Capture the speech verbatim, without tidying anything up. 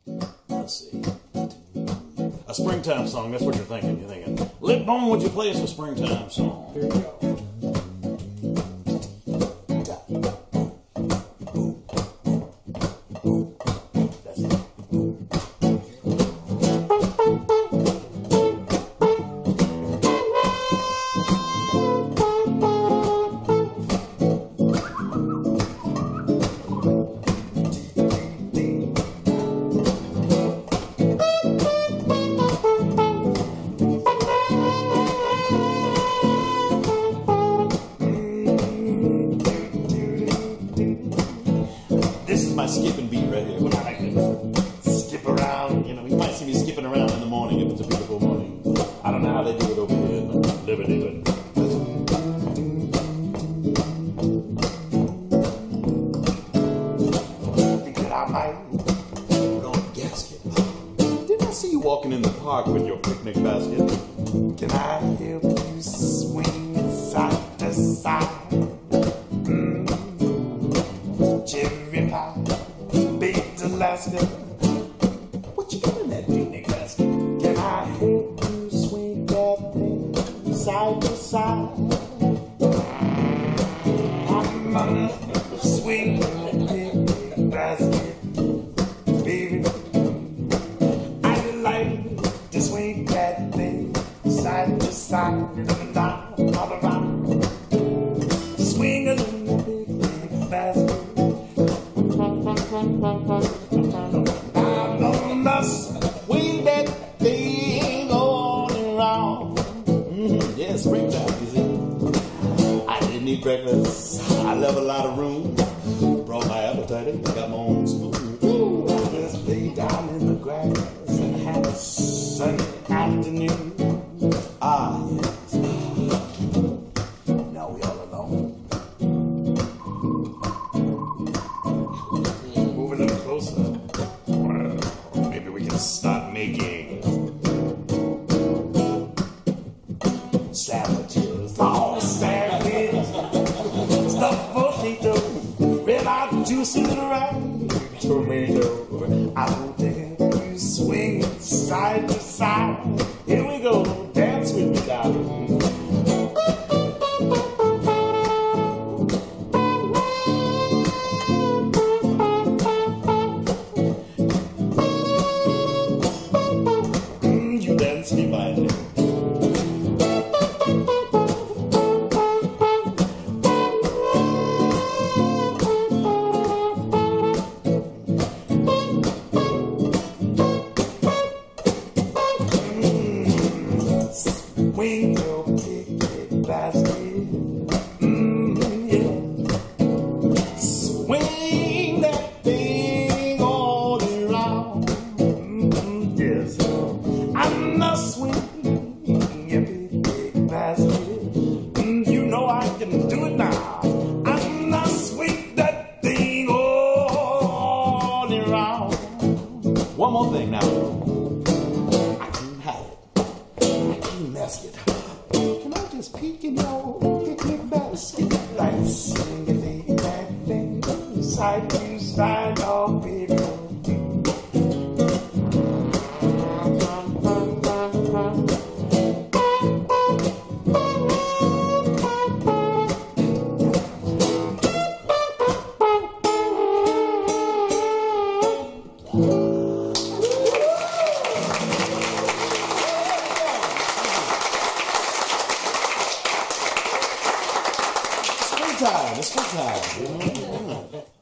Let's see. A springtime song, that's what you're thinking. You're thinking, Lip Bone, would you play us a springtime song? Here we go. That's it. This is my skipping beat right here. When I like to skip around, you know, you might see me skipping around in the morning if it's a beautiful morning. I don't know how they do it over here in Liberty, but think that I might put on a gasket. Didn't I see you walking in the park with your picnic basket? Can I help you swing it side to side? Cherry pie, baked Alaska. What you got in that picnic basket? Can I help you swing that thing side to side? I'm gonna swing that picnic basket, baby. I like to swing that thing side to side, up and down, all around. Swing it in the picnic basket. I'm gonna swing that thing all around. Mm-hmm. Yeah, springtime, you see. I didn't eat breakfast. I left a lot of room. Brought my appetite. Got my own spoon. Ooh, I just lay down in the grass and had a sunny afternoon. Ah, yes. Now we all alone. Move a little closer. Maybe we can start making sandwiches. Oh, sandwiches. Stuffed potato, red hot juice in the right tomato. I want to help you swing it side to side. Here we go. Dance with me, darling. Me by it. Swing your picnic basket. Mm, yeah. Swing that thing all around. Mm, yes. I'm not swinging your picnic basket. Mm, you know I can do it now. I'm not swing that thing all around. One more thing now. I can hide it. I can mask it. Can I just peek in your picnic basket? Like singing that thing side to side, oh baby. Springtime, it's springtime.